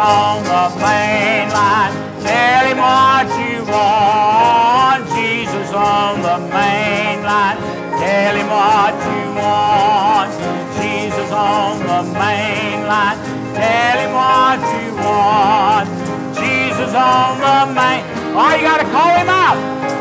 on the main line. Tell him what you want. Jesus on the main line. Tell him what you want. Jesus on the main line. Tell him what you want. Jesus on the main. Oh, you got to call him up.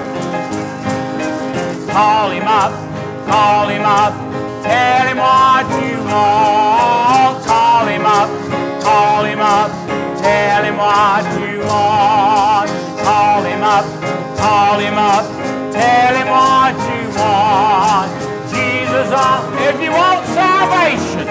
Call him up. Call him up. Tell him what you want. Call him up. Call him up. Tell him what you want. Call him up. Call him up. Tell him what you want. Jesus on. If you want salvation,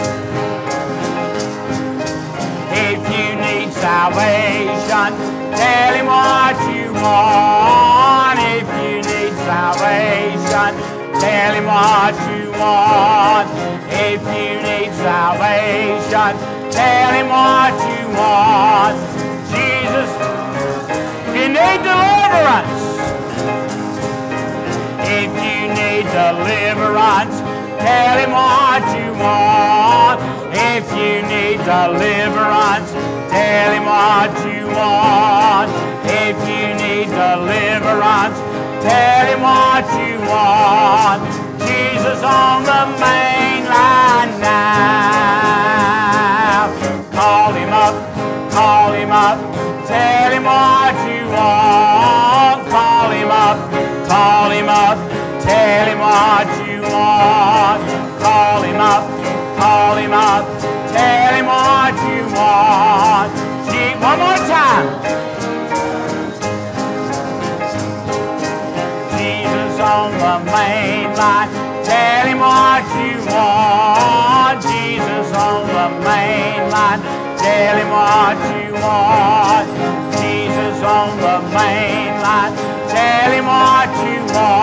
if you need salvation, tell him what you want. If you need salvation, tell him what you want. If you need salvation, tell him what you want. Jesus, you need deliverance. If you need deliverance, tell him what you want. If you need deliverance, tell him what you want. If you need deliverance, tell him what you want. Jesus on the main line now. Call him up, call him up, tell him what you want. Call him up, call him up, tell him what you want. Call him up, call him up, tell him what you want. See, one more time. Jesus on the main line, tell him what you want. Jesus on the main line, tell him what you want. Jesus on the main line, tell him what you want.